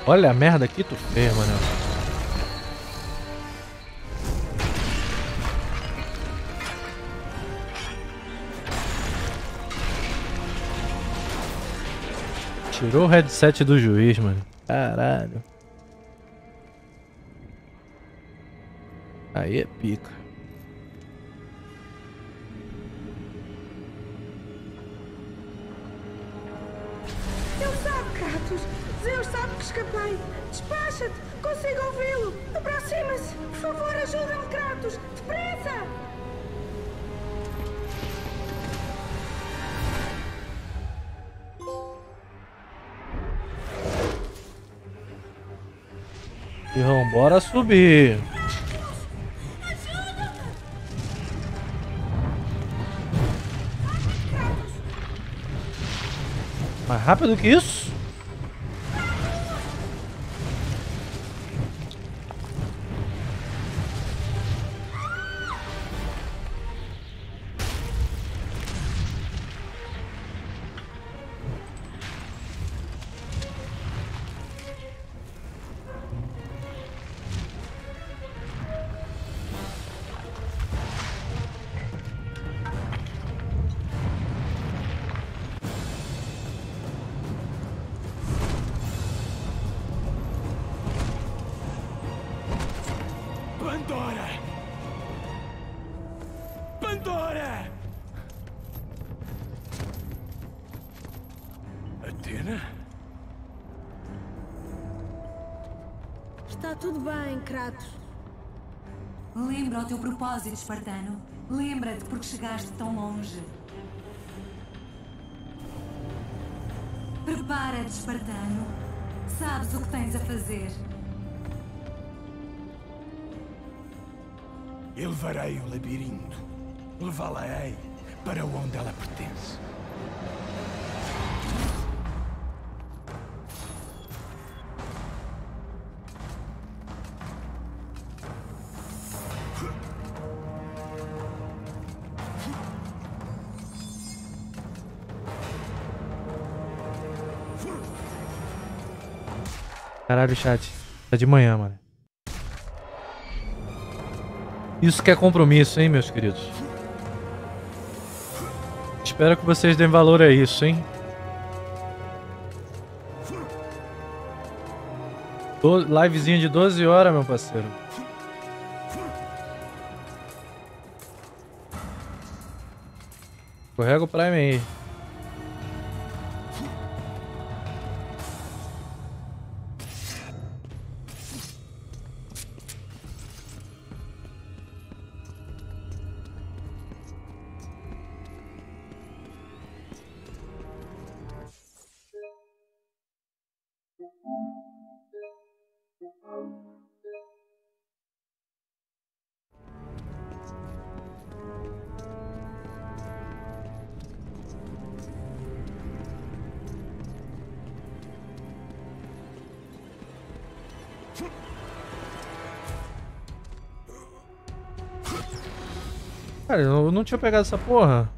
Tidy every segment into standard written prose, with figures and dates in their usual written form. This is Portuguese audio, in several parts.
Olha a merda que tu fez, mano. Tirou o headset do juiz, mano. Caralho. Aí é pica. Ele sabe, Kratos. Zeus sabe que escapei. Despacha-te. Consigo ouvi-lo. Aproxima-se. Por favor, ajuda-me, Kratos. Depressa. E vambora subir. Mais rápido que isso? Pandora! Pandora! Atena? Está tudo bem, Kratos. Lembra o teu propósito, espartano. Lembra-te porque chegaste tão longe. Prepara-te, espartano. Sabes o que tens a fazer. Eu levarei o labirinto. Levá-la-ei para onde ela pertence. Caralho, chat. Tá de manhã, mano. Isso que é compromisso, hein, meus queridos. Espero que vocês deem valor a isso, hein. Livezinha de 12 horas, meu parceiro. Correga o Prime aí. Cara, eu não tinha pegado essa porra.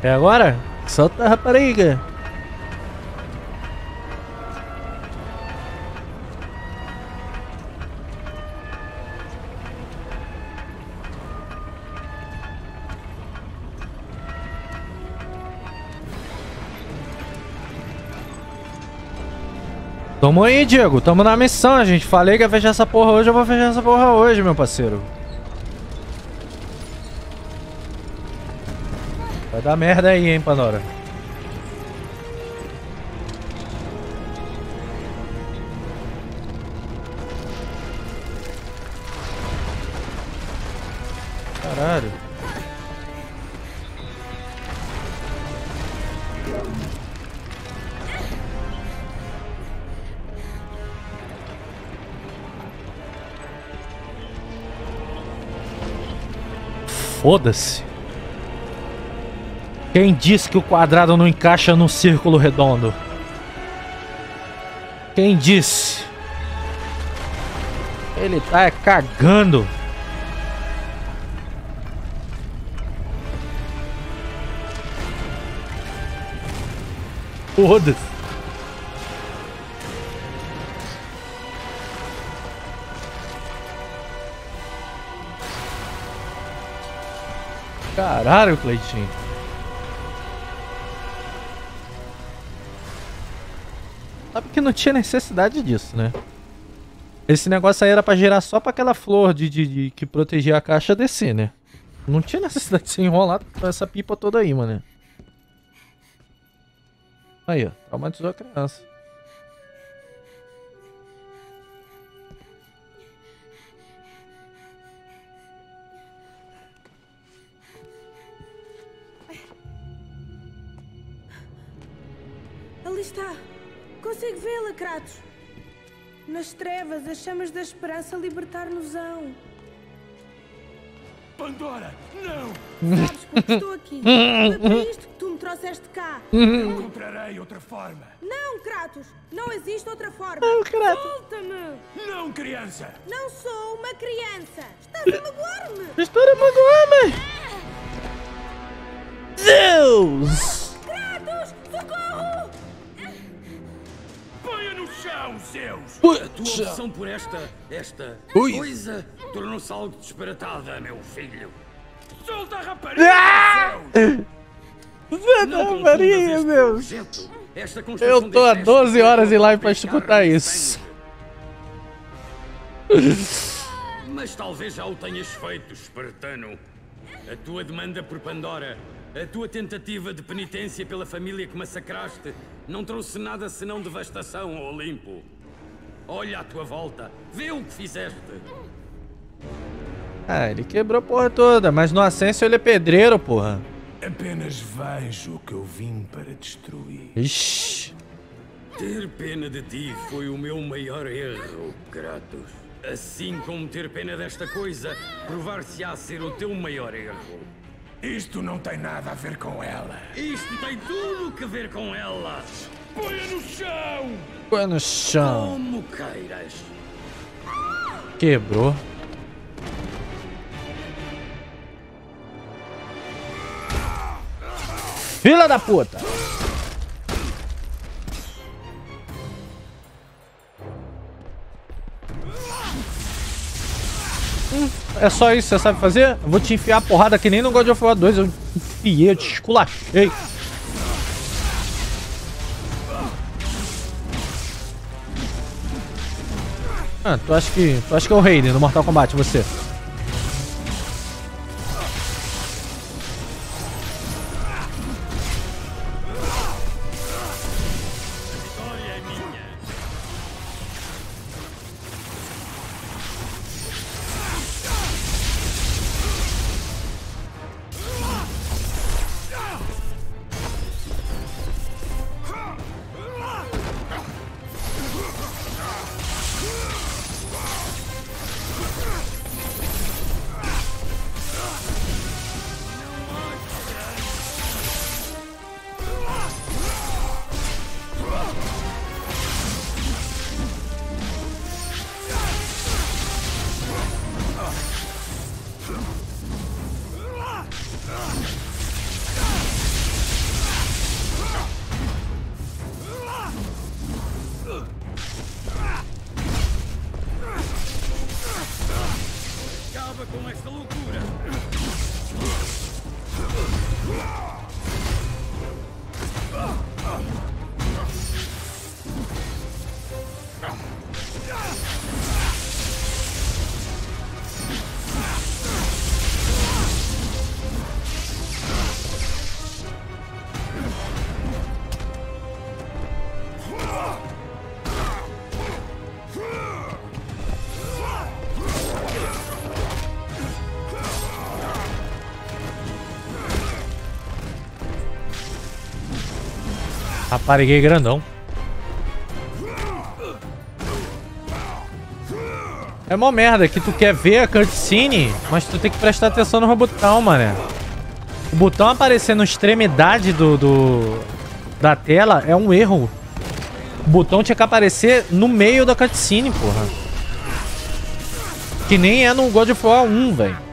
É agora? Solta a rapariga. Tamo aí, Diego. Tamo na missão, gente. Falei que ia fechar essa porra hoje, eu vou fechar essa porra hoje, meu parceiro. Vai dar merda aí, hein, Pandora. Caralho. Foda-se. Quem disse que o quadrado não encaixa num círculo redondo? Quem disse? Ele tá cagando. Foda-se. Caralho, Cleitinho. Sabe que não tinha necessidade disso, né? Esse negócio aí era pra girar só pra aquela flor que protegia a caixa descer, né? Não tinha necessidade de se enrolar essa pipa toda aí, mano. Aí, ó. Traumatizou a criança. Ali está. Consigo vê-la, Kratos. Nas trevas, as chamas da esperança libertar-nos-ão. Pandora, não! Sabes porque estou aqui. Foi para isto que tu me trouxeste cá. Encontrarei outra forma. Não, Kratos. Não existe outra forma. Não, Kratos. Solta-me. Não, criança! Não sou uma criança. Estás a magoar-me. História magoada. Deus! Kratos, socorro. Ponha no chão, Zeus! A tua opção por esta Ui. coisa tornou-se algo disparatada, meu filho. Solta a rapariga, Zeus! Não confundas Maria, este meu. objeto, esta construção Eu tô há deste 12 horas em live pra teste escutar carne e isso. sangue. Mas talvez já o tenhas feito, espartano. A tua demanda por Pandora, a tua tentativa de penitência pela família que massacraste, não trouxe nada senão devastação ao Olimpo. Olha à tua volta, vê o que fizeste. Ah, ele quebrou a porra toda, mas no Ascenso ele é pedreiro, porra. Apenas vejo o que eu vim para destruir. Ixi. Ter pena de ti foi o meu maior erro, Kratos. Assim como ter pena desta coisa, provar-se-á ser o teu maior erro. Isto não tem nada a ver com ela. Isto tem tudo que ver com ela. Ponha no chão! Põe no chão. Como queiras. Quebrou. Filha da puta! É só isso que você sabe fazer? Eu vou te enfiar a porrada que nem no God of War 2. Eu enfiei, eu te esculachei. Ah, tu acha que é o rei no Mortal Kombat, você? Vitória é minha. contava com esta loucura. Rapariguei grandão. É uma merda que tu quer ver a cutscene, mas tu tem que prestar atenção no botão, mané. O botão aparecer na extremidade da tela é um erro. O botão tinha que aparecer no meio da cutscene, porra. Que nem é no God of War 1, velho.